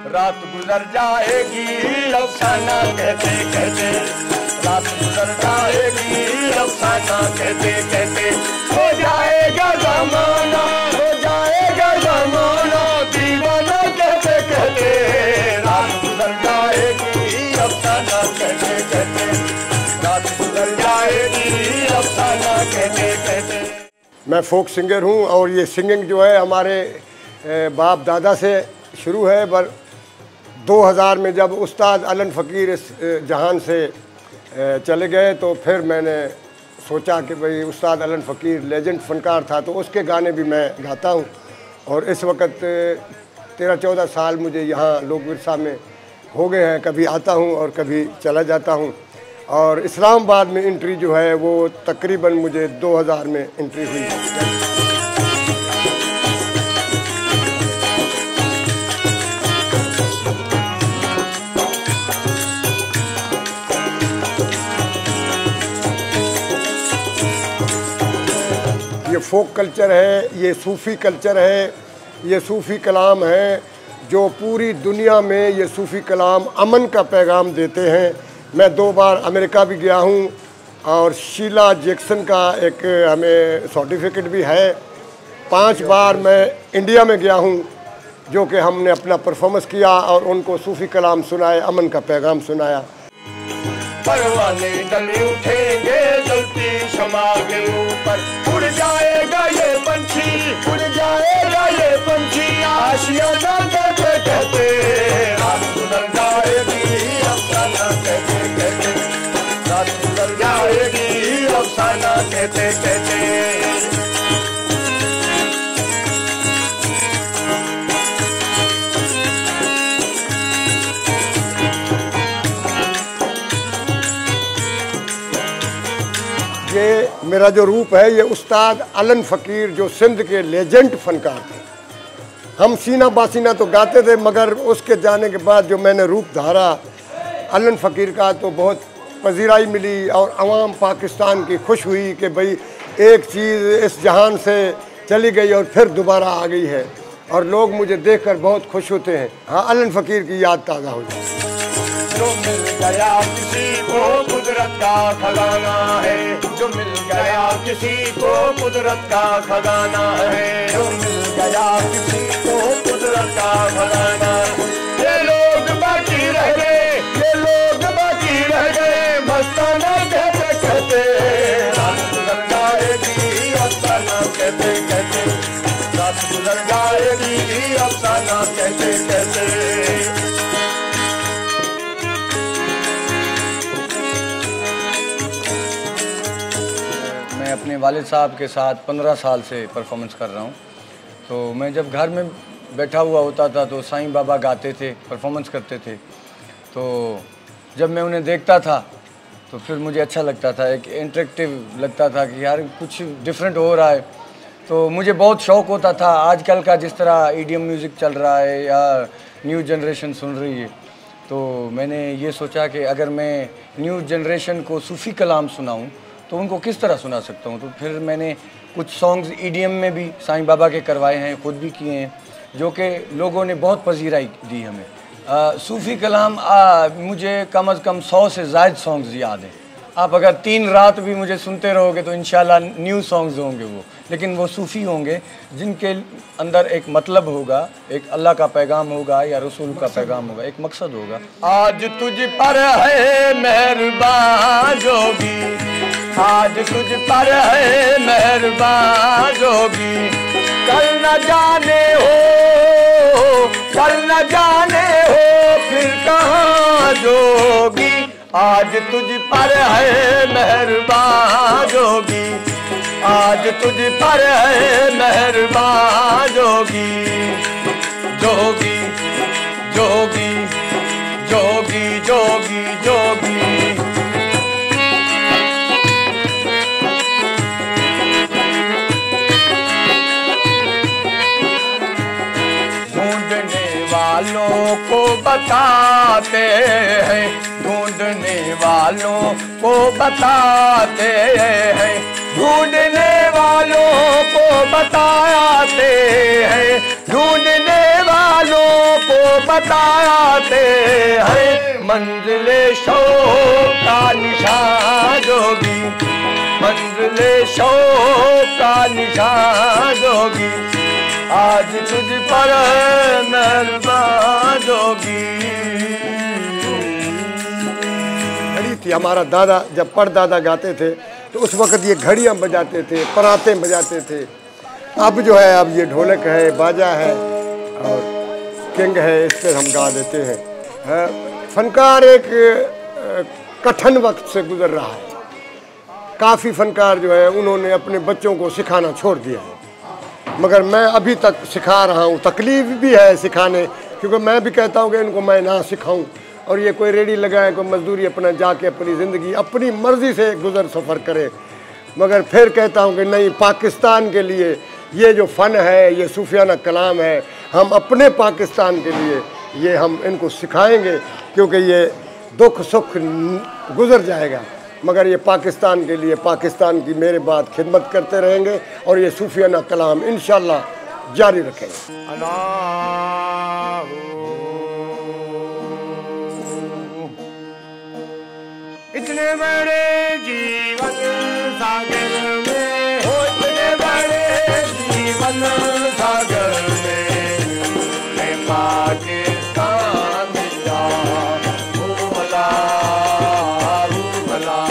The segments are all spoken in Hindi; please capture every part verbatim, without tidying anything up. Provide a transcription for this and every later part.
रात गुजर जाएगी अफसाना कहते कहते, रात गुजर जाएगी अफसाना कहते कहते, हो जाएगा ज़माना, हो जाएगा ज़माना दीवाना कहते कहते, रात गुजर जाएगी अफसाना कहते कहते, रात गुजर जाएगी अफसाना कहते कहते। मैं फोक सिंगर हूँ और ये सिंगिंग जो है हमारे बाप दादा से शुरू है। पर दो हज़ार में जब उस्ताद अलन फ़कीर इस जहान से चले गए तो फिर मैंने सोचा कि भाई उस्ताद अलन फ़कीर लेजेंड फ़नकार था, तो उसके गाने भी मैं गाता हूँ। और इस वक्त तेरह चौदह साल मुझे यहाँ लोक विरसा में हो गए हैं। कभी आता हूँ और कभी चला जाता हूँ। और इस्लामाबाद में एंट्री जो है वो तकरीबन मुझे दो हज़ार में एंट्री हुई है। ये फोक कल्चर है, ये सूफ़ी कल्चर है, ये सूफ़ी कलाम है जो पूरी दुनिया में ये सूफ़ी कलाम अमन का पैगाम देते हैं। मैं दो बार अमेरिका भी गया हूँ और शीला जैक्सन का एक हमें सर्टिफिकेट भी है। पांच बार मैं इंडिया में गया हूँ जो कि हमने अपना परफॉर्मेंस किया और उनको सूफ़ी कलाम सुनाए, अमन का पैगाम सुनाया। परवाने डले उठेंगे जलती शमा के ऊपर, उड़ जाएगा ये पंछी, उड़ जाएगा ये पंछी आशियाना कहते कहते, रात गुजर जाएगी अफसाना कहते कहते, रात गुजर जाएगी अफसाना कहते कहते। ये मेरा जो रूप है ये उस्ताद अलन फ़कीर जो सिंध के लेजेंड फ़नकार थे। हम सीना बासीना तो गाते थे, मगर उसके जाने के बाद जो मैंने रूप धारा अलन फ़कीर का तो बहुत पजीराई मिली और अवाम पाकिस्तान की खुश हुई कि भाई एक चीज़ इस जहान से चली गई और फिर दोबारा आ गई है। और लोग मुझे देखकर बहुत खुश होते हैं। हाँ, अलन फ़कीर की याद ताज़ा हो जाए। जो मिल गया किसी को कुदरत का खजाना है, जो मिल गया किसी को कुदरत का खजाना है, जो मिल गया किसी को कुदरत का खजाना। ये लोग बाकी रह गए, ये लोग बाकी रह गए मस्ताना कहते कहते, रात गुजर जाएगी अफसाना कहते कहते, रात गुजर जाएगी अफसाना कहते कहते। अपने वालिद साहब के साथ पंद्रह साल से परफॉर्मेंस कर रहा हूँ। तो मैं जब घर में बैठा हुआ होता था तो साईं बाबा गाते थे, परफॉर्मेंस करते थे। तो जब मैं उन्हें देखता था तो फिर मुझे अच्छा लगता था, एक इंटरेक्टिव लगता था कि यार कुछ डिफरेंट हो रहा है। तो मुझे बहुत शौक़ होता था। आजकल का जिस तरह ईडीएम म्यूज़िक चल रहा है या न्यू जनरेशन सुन रही है, तो मैंने ये सोचा कि अगर मैं न्यू जनरेशन को सूफ़ी कलाम सुनाऊँ तो उनको किस तरह सुना सकता हूँ। तो फिर मैंने कुछ सॉन्ग्स ईडीएम में भी साईं बाबा के करवाए हैं, खुद भी किए हैं, जो कि लोगों ने बहुत पजीराई दी हमें। सूफ़ी कलाम आ, मुझे कम अज़ कम सौ से ज़ायद सॉन्ग्स याद हैं। आप अगर तीन रात भी मुझे सुनते रहोगे तो इंशाल्लाह न्यू सॉन्ग्स होंगे वो, लेकिन वो सूफ़ी होंगे जिनके अंदर एक मतलब होगा, एक अल्लाह का पैगाम होगा या रसूल का पैगाम होगा, एक मकसद होगा। आज तुझ पर है मेहरबान जोगी, आज तुझ पर है मेहरबान जोगी, कल न जाने हो, कल न जाने हो फिर कहाँ जोगी। आज तुझ पर है मेहरबान जोगी, आज तुझ पर है मेहरबान जोगी, जोगी जोगी जोगी जोगी जोगी। वालों को बताते हैं, ढूंढने वालों को बताते हैं, ढूंढने वालों को बताते हैं, ढूंढने वालों को बताते हैं मंजिले शौक का निशान जोगी, मंजिले शौक का निशान जोगी, आज तुझ पर मेहरबान जोगी। घड़ी थी, हमारा दादा जब परदादा गाते थे तो उस वक्त ये घड़ियाँ बजाते थे, पराते बजाते थे। अब जो है अब ये ढोलक है, बाजा है और किंग है, इस पर हम गा देते हैं। फनकार एक कठिन वक्त से गुजर रहा है। काफ़ी फनकार जो है उन्होंने अपने बच्चों को सिखाना छोड़ दिया है, मगर मैं अभी तक सिखा रहा हूँ। तकलीफ भी है सिखाने, क्योंकि मैं भी कहता हूँ कि इनको मैं ना सिखाऊँ और ये कोई रेडी लगाए, कोई मजदूरी अपना जाके अपनी ज़िंदगी अपनी मर्ज़ी से गुज़र सफ़र करे। मगर फिर कहता हूँ कि नहीं, पाकिस्तान के लिए ये जो फ़न है, ये सूफियाना कलाम है, हम अपने पाकिस्तान के लिए ये हम इनको सिखाएंगे, क्योंकि ये दुख सुख गुज़र जाएगा, मगर ये पाकिस्तान के लिए, पाकिस्तान की मेरे बाद खिदमत करते रहेंगे और ये सूफियाना कलाम इंशाअल्लाह जारी रखेंगे। इतने बड़े जीवन सागर में हो, इतने बड़े जीवन सागर में मैं पाकिस्तान दिया भूला भूला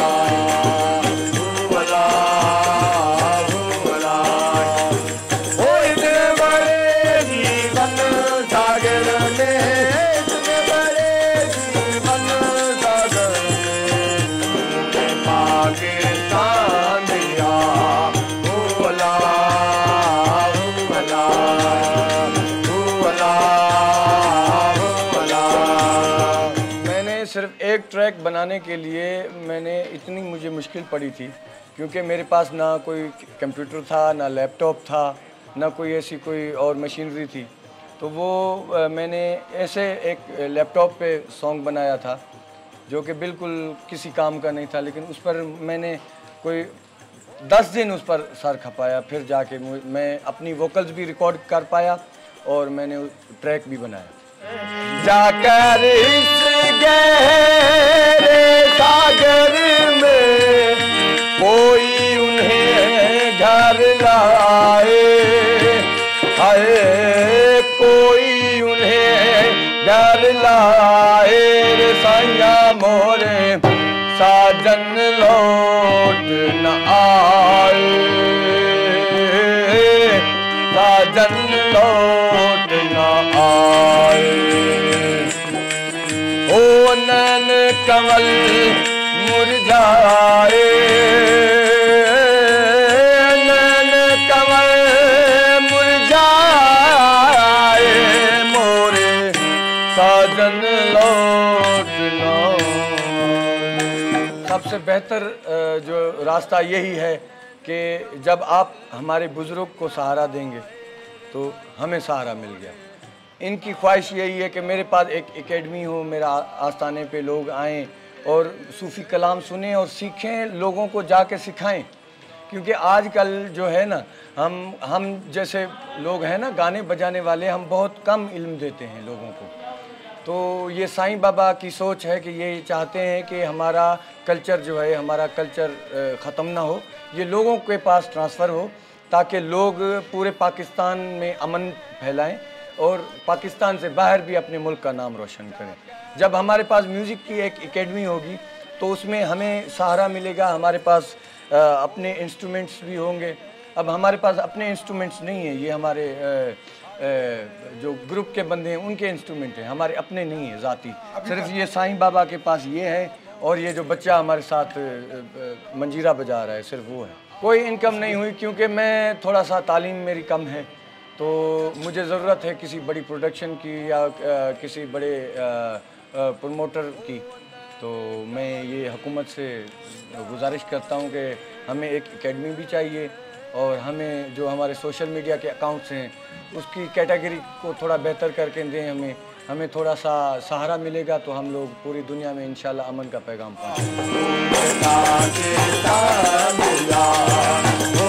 भूला भूला। हो इतने बड़े जीवन सागर में, इतने बड़े जीवन सागर में पाकिस्तान दिया भूला भूला भूला भूला। मैंने सिर्फ एक ट्रैक बनाने के लिए मैंने इतनी मुझे मुश्किल पड़ी थी, क्योंकि मेरे पास ना कोई कंप्यूटर था, ना लैपटॉप था, ना कोई ऐसी कोई और मशीनरी थी। तो वो अ, मैंने ऐसे एक लैपटॉप पे सॉन्ग बनाया था जो कि बिल्कुल किसी काम का नहीं था, लेकिन उस पर मैंने कोई दस दिन उस पर सर खपाया, फिर जाके मैं अपनी वोकल्स भी रिकॉर्ड कर पाया और मैंने ट्रैक भी बनाया। जाकर इस गहरे सागर में कोई उन्हें घर लाए, हाय कोई उन्हें घर लाए रे सैया मोरे साजन लौट न आए, साजन लौट न आए। ओ नैन कमल मुरझाए, नैन कमल मुरझाए मोरे साजन लौट न आए। सबसे बेहतर अ, जो रास्ता यही है कि जब आप हमारे बुज़ुर्ग को सहारा देंगे तो हमें सहारा मिल गया। इनकी ख्वाहिश यही है कि मेरे पास एक एकेडमी हो, मेरा आस्थाने पे लोग आएं और सूफ़ी कलाम सुनें और सीखें, लोगों को जाके सिखाएं। क्योंकि आजकल जो है ना, हम हम जैसे लोग हैं ना गाने बजाने वाले, हम बहुत कम इल्म देते हैं लोगों को। तो ये साईं बाबा की सोच है कि ये चाहते हैं कि हमारा कल्चर जो है, हमारा कल्चर ख़त्म ना हो, ये लोगों के पास ट्रांसफ़र हो, ताकि लोग पूरे पाकिस्तान में अमन फैलाएं और पाकिस्तान से बाहर भी अपने मुल्क का नाम रोशन करें। जब हमारे पास म्यूज़िक की एक एकेडमी होगी तो उसमें हमें सहारा मिलेगा, हमारे पास आ, अपने इंस्ट्रूमेंट्स भी होंगे। अब हमारे पास अपने इंस्ट्रूमेंट्स नहीं है, ये हमारे आ, आ, जो ग्रुप के बंदे हैं उनके इंस्ट्रूमेंट हैं, हमारे अपने नहीं है ज़ाती। सिर्फ ये साईं बाबा के पास ये है और ये जो बच्चा हमारे साथ मंजीरा बजा रहा है सिर्फ वो है। कोई इनकम नहीं हुई क्योंकि मैं थोड़ा सा तालीम मेरी कम है, तो मुझे ज़रूरत है किसी बड़ी प्रोडक्शन की या आ, किसी बड़े प्रमोटर की। तो मैं ये हुकूमत से गुजारिश करता हूँ कि हमें एक एकेडमी भी चाहिए और हमें जो हमारे सोशल मीडिया के अकाउंट्स हैं उसकी कैटेगरी को थोड़ा बेहतर करके दें। हमें हमें थोड़ा सा सहारा मिलेगा तो हम लोग पूरी दुनिया में इंशाल्लाह अमन का पैगाम पहुँचाएंगे।